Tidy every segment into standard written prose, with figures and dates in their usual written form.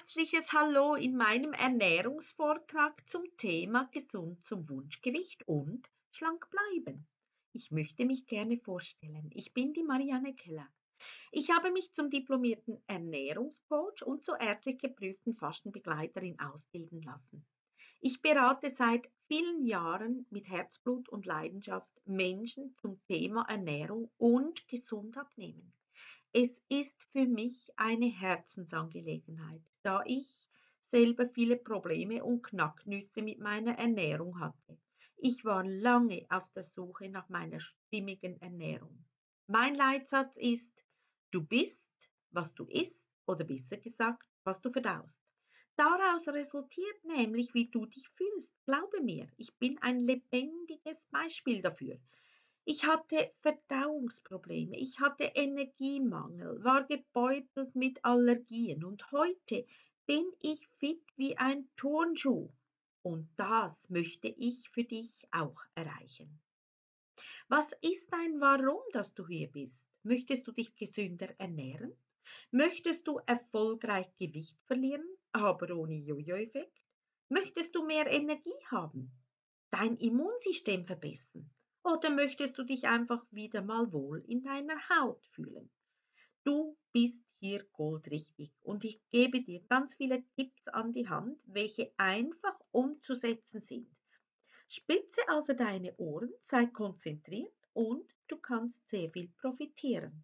herzliches Hallo in meinem Ernährungsvortrag zum Thema gesund zum Wunschgewicht und schlank bleiben. Ich möchte mich gerne vorstellen. Ich bin die Marianne Keller. Ich habe mich zum diplomierten Ernährungscoach und zur ärztlich geprüften Fastenbegleiterin ausbilden lassen. Ich berate seit vielen Jahren mit Herzblut und Leidenschaft Menschen zum Thema Ernährung und gesund abnehmen. Es ist für mich eine Herzensangelegenheit, da ich selber viele Probleme und Knacknüsse mit meiner Ernährung hatte. Ich war lange auf der Suche nach meiner stimmigen Ernährung. Mein Leitsatz ist: Du bist, was du isst, oder besser gesagt, was du verdaust. Daraus resultiert nämlich, wie du dich fühlst. Glaube mir, ich bin ein lebendiges Beispiel dafür. Ich hatte Verdauungsprobleme, ich hatte Energiemangel, war gebeutelt mit Allergien und heute bin ich fit wie ein Turnschuh. Und das möchte ich für dich auch erreichen. Was ist dein Warum, dass du hier bist? Möchtest du dich gesünder ernähren? Möchtest du erfolgreich Gewicht verlieren, aber ohne Jojo-Effekt? Möchtest du mehr Energie haben? Dein Immunsystem verbessern? Oder möchtest du dich einfach wieder mal wohl in deiner Haut fühlen? Du bist hier goldrichtig und ich gebe dir ganz viele Tipps an die Hand, welche einfach umzusetzen sind. Spitze also deine Ohren, sei konzentriert und du kannst sehr viel profitieren.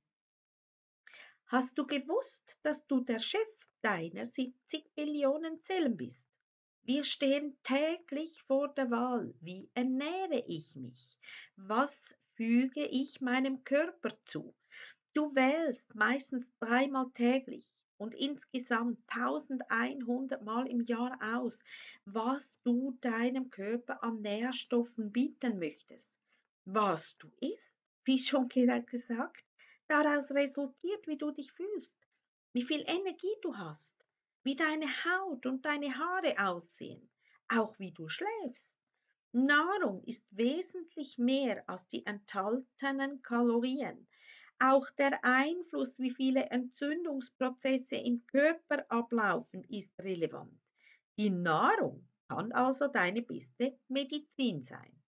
Hast du gewusst, dass du der Chef deiner 70 Billionen Zellen bist? Wir stehen täglich vor der Wahl. Wie ernähre ich mich? Was füge ich meinem Körper zu? Du wählst meistens dreimal täglich und insgesamt 1100 Mal im Jahr aus, was du deinem Körper an Nährstoffen bieten möchtest. Was du isst, wie schon gerade gesagt, daraus resultiert, wie du dich fühlst, wie viel Energie du hast, wie deine Haut und deine Haare aussehen, auch wie du schläfst. Nahrung ist wesentlich mehr als die enthaltenen Kalorien. Auch der Einfluss, wie viele Entzündungsprozesse im Körper ablaufen, ist relevant. Die Nahrung kann also deine beste Medizin sein.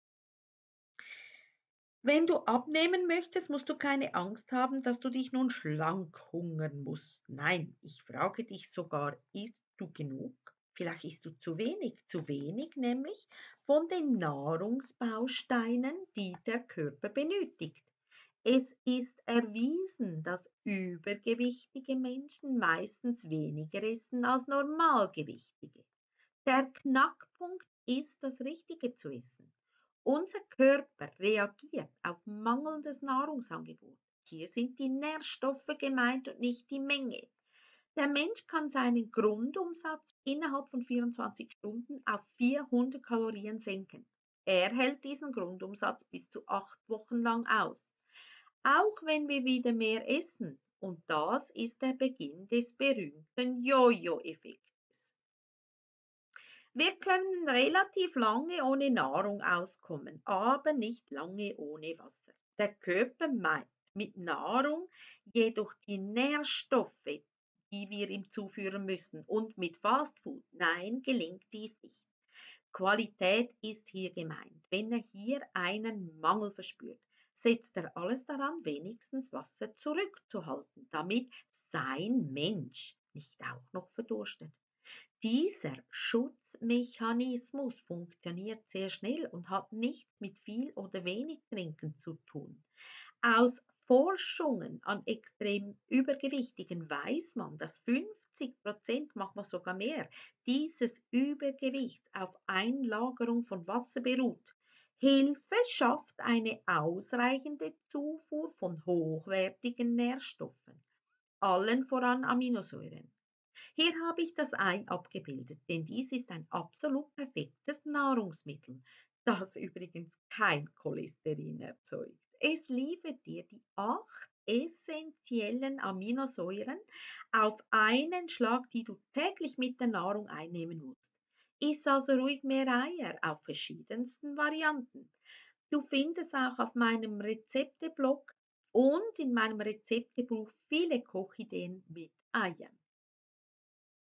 Wenn du abnehmen möchtest, musst du keine Angst haben, dass du dich nun schlank hungern musst. Nein, ich frage dich sogar, isst du genug? Vielleicht isst du zu wenig nämlich von den Nahrungsbausteinen, die der Körper benötigt. Es ist erwiesen, dass übergewichtige Menschen meistens weniger essen als normalgewichtige. Der Knackpunkt ist, das Richtige zu essen. Unser Körper reagiert auf mangelndes Nahrungsangebot. Hier sind die Nährstoffe gemeint und nicht die Menge. Der Mensch kann seinen Grundumsatz innerhalb von 24 Stunden auf 400 Kalorien senken. Er hält diesen Grundumsatz bis zu 8 Wochen lang aus. Auch wenn wir wieder mehr essen. Und das ist der Beginn des berühmten Jojo-Effekts. Wir können relativ lange ohne Nahrung auskommen, aber nicht lange ohne Wasser. Der Körper meint mit Nahrung jedoch die Nährstoffe, die wir ihm zuführen müssen. Und mit Fastfood, nein, gelingt dies nicht. Qualität ist hier gemeint. Wenn er hier einen Mangel verspürt, setzt er alles daran, wenigstens Wasser zurückzuhalten, damit sein Mensch nicht auch noch verdurstet. Dieser Schutzmechanismus funktioniert sehr schnell und hat nichts mit viel oder wenig Trinken zu tun. Aus Forschungen an extrem Übergewichtigen weiß man, dass 50%, manchmal sogar mehr, dieses Übergewicht auf Einlagerung von Wasser beruht. Hilfe schafft eine ausreichende Zufuhr von hochwertigen Nährstoffen, allen voran Aminosäuren. Hier habe ich das Ei abgebildet, denn dies ist ein absolut perfektes Nahrungsmittel, das übrigens kein Cholesterin erzeugt. Es liefert dir die 8 essentiellen Aminosäuren auf einen Schlag, die du täglich mit der Nahrung einnehmen musst. Iss also ruhig mehr Eier auf verschiedensten Varianten. Du findest auch auf meinem Rezepteblog und in meinem Rezeptebuch viele Kochideen mit Eiern.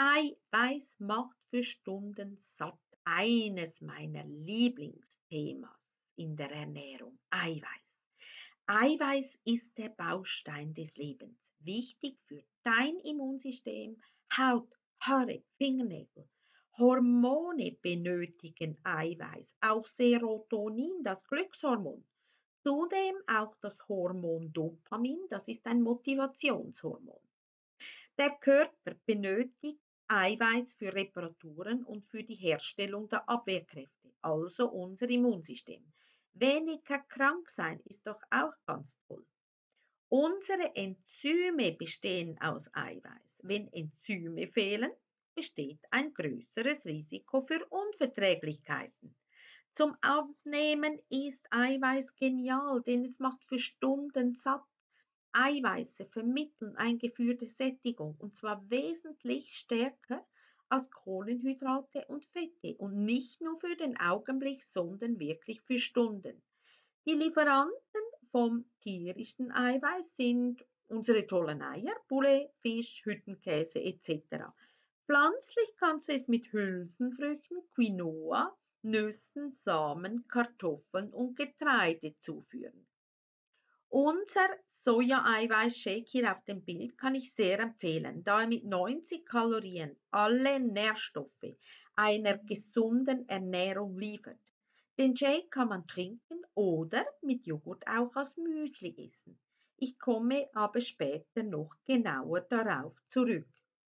Eiweiß macht für Stunden satt. Eines meiner Lieblingsthemas in der Ernährung. Eiweiß. Eiweiß ist der Baustein des Lebens. Wichtig für dein Immunsystem, Haut, Haare, Fingernägel. Hormone benötigen Eiweiß, auch Serotonin, das Glückshormon. Zudem auch das Hormon Dopamin, das ist ein Motivationshormon. Der Körper benötigt Eiweiß für Reparaturen und für die Herstellung der Abwehrkräfte, also unser Immunsystem. Weniger krank sein ist doch auch ganz toll. Unsere Enzyme bestehen aus Eiweiß. Wenn Enzyme fehlen, besteht ein größeres Risiko für Unverträglichkeiten. Zum Abnehmen ist Eiweiß genial, denn es macht für Stunden satt. Eiweiße vermitteln eingeführte Sättigung und zwar wesentlich stärker als Kohlenhydrate und Fette und nicht nur für den Augenblick, sondern wirklich für Stunden. Die Lieferanten vom tierischen Eiweiß sind unsere tollen Eier, Poulet, Fisch, Hüttenkäse etc. Pflanzlich kannst du es mit Hülsenfrüchten, Quinoa, Nüssen, Samen, Kartoffeln und Getreide zuführen. Unser Soja-Eiweiß-Shake hier auf dem Bild kann ich sehr empfehlen, da er mit 90 Kalorien alle Nährstoffe einer gesunden Ernährung liefert. Den Shake kann man trinken oder mit Joghurt auch als Müsli essen. Ich komme aber später noch genauer darauf zurück.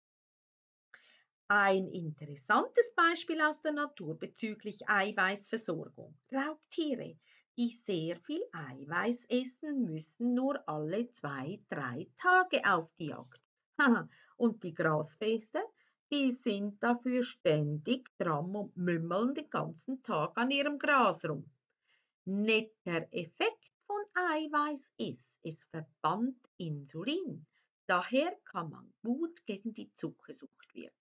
Ein interessantes Beispiel aus der Natur bezüglich Eiweißversorgung. Raubtiere, die sehr viel Eiweiß essen, müssen nur alle 2, 3 Tage auf die Jagd. Und die Grasfresser, die sind dafür ständig dran und mümmeln den ganzen Tag an ihrem Gras rum. Netter Effekt von Eiweiß ist, es verbannt Insulin. Daher kann man gut gegen die Zuckersucht wirken.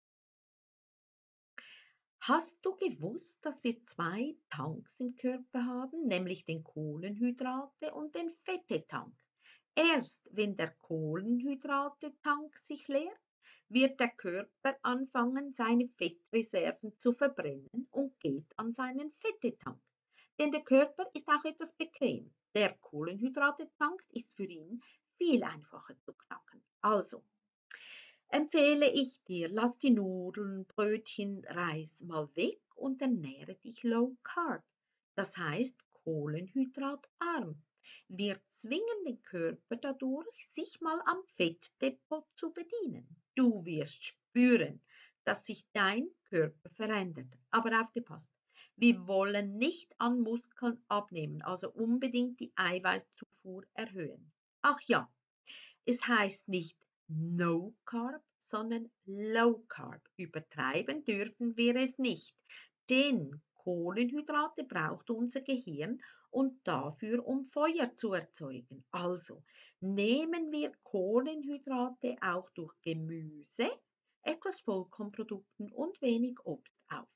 Hast du gewusst, dass wir zwei Tanks im Körper haben, nämlich den Kohlenhydrate- und den Fettetank? Erst wenn der Kohlenhydrate-Tank sich leert, wird der Körper anfangen, seine Fettreserven zu verbrennen und geht an seinen Fettetank. Denn der Körper ist auch etwas bequem. Der Kohlenhydrate-Tank ist für ihn viel einfacher zu knacken. Also, empfehle ich dir, lass die Nudeln, Brötchen, Reis mal weg und ernähre dich low carb. Das heißt kohlenhydratarm. Wir zwingen den Körper dadurch, sich mal am Fettdepot zu bedienen. Du wirst spüren, dass sich dein Körper verändert. Aber aufgepasst, wir wollen nicht an Muskeln abnehmen, also unbedingt die Eiweißzufuhr erhöhen. Ach ja, es heißt nicht No Carb, sondern Low Carb. Übertreiben dürfen wir es nicht, denn Kohlenhydrate braucht unser Gehirn und dafür, um Feuer zu erzeugen. Also nehmen wir Kohlenhydrate auch durch Gemüse, etwas Vollkornprodukten und wenig Obst auf.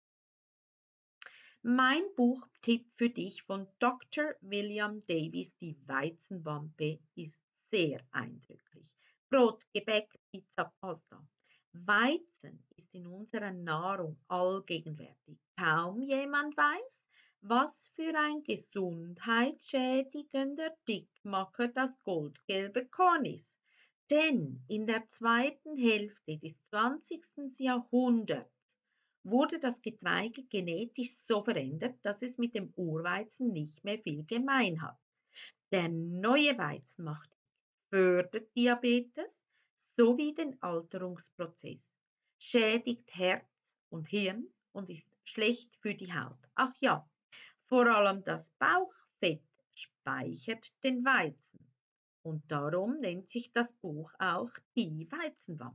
Mein Buchtipp für dich von Dr. William Davies, die Weizenwampe, ist sehr eindrücklich. Brot, Gebäck, Pizza, Pasta. Weizen ist in unserer Nahrung allgegenwärtig. Kaum jemand weiß, was für ein gesundheitsschädigender Dickmacher das goldgelbe Korn ist. Denn in der zweiten Hälfte des 20. Jahrhunderts wurde das Getreide genetisch so verändert, dass es mit dem Urweizen nicht mehr viel gemein hat. Der neue Weizen macht fördert Diabetes sowie den Alterungsprozess, schädigt Herz und Hirn und ist schlecht für die Haut. Ach ja, vor allem das Bauchfett speichert den Weizen. Und darum nennt sich das Buch auch die Weizenwampe.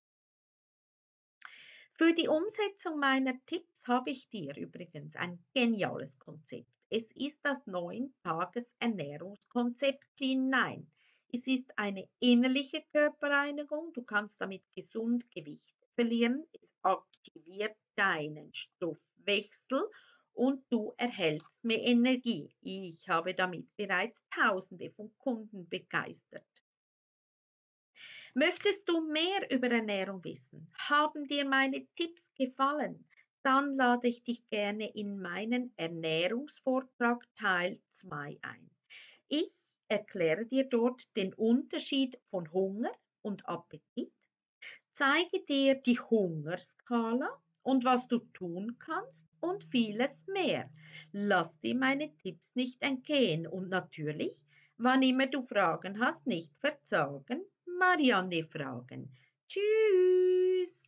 Für die Umsetzung meiner Tipps habe ich dir übrigens ein geniales Konzept. Es ist das 9-Tages-Ernährungskonzept Clean 9. Es ist eine innerliche Körperreinigung. Du kannst damit gesund Gewicht verlieren. Es aktiviert deinen Stoffwechsel und du erhältst mehr Energie. Ich habe damit bereits Tausende von Kunden begeistert. Möchtest du mehr über Ernährung wissen? Haben dir meine Tipps gefallen? Dann lade ich dich gerne in meinen Ernährungsvortrag Teil 2 ein. Ich erkläre dir dort den Unterschied von Hunger und Appetit, zeige dir die Hungerskala und was du tun kannst und vieles mehr. Lass dir meine Tipps nicht entgehen und natürlich, wann immer du Fragen hast, nicht verzagen. Marianne fragen. Tschüss.